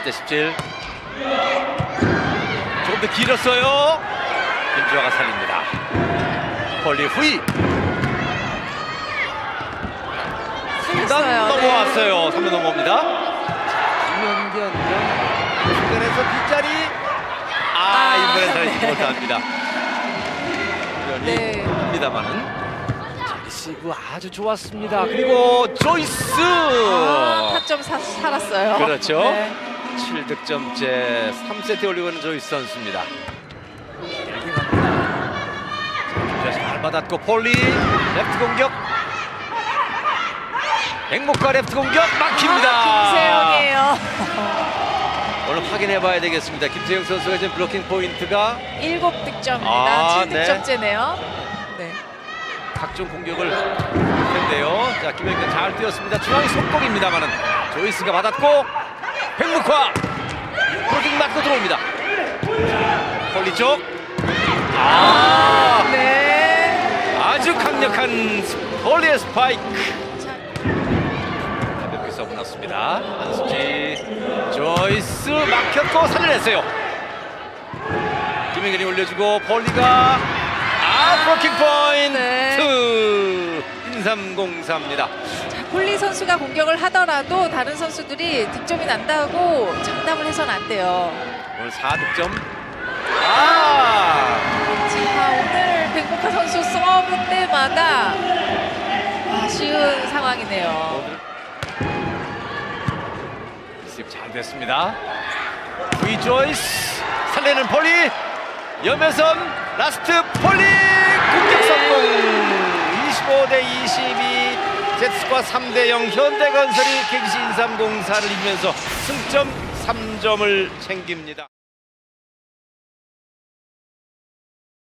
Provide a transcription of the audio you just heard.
20대 17. 조금 더 길었어요. 김주아가 살립니다. 폴리 후이. 3단 넘어왔어요. 3단 넘어옵니다. 김연견 중간에서 빗자리. 이번엔 살리지 못합니다. 네. 합니다만은 리시브 아주 좋았습니다. 그리고 조이스. 타점 살았어요. 그렇죠. 네. 7득점째 3세트에 올리고 있는 조이스 선수입니다. 길게 갑니다. 잘 받았고 폴리 레프트 공격. 행복과 레프트 공격 막힙니다. 김세영이에요. 오늘 확인해봐야 되겠습니다. 김세영 선수가 지금 블로킹 포인트가 7득점입니다. 7득점째네요. 네. 각종 공격을 할 텐데요. 자, 김연경 잘 뛰었습니다. 중앙이 속공입니다만은 조이스가 받았고 백묵화 브로킹 맞고 들어옵니다. 폴리 쪽. 네. 아주 강력한 폴리의 스파이크. 가볍게 서브 났습니다. 안수지 조이스 막혔고 살려냈어요. 김연경이 올려주고 폴리가 브로킹 포인트. 네. 3-0-4입니다. 자, 폴리 선수가 공격을 하더라도 다른 선수들이 득점이 난다고 장담을 해서는 안 돼요. 오늘 4득점. 자, 오늘 백목화 선수 서브 때마다 아쉬운 상황이네요. 리시브 잘 됐습니다. 위 조이스 살리는 폴리. 염혜선 라스트 폴리 공격 성공. 25대 22. 제트스코어 3대0. 현대건설이 KGC 인삼공사를 이기면서 승점 3점을 챙깁니다.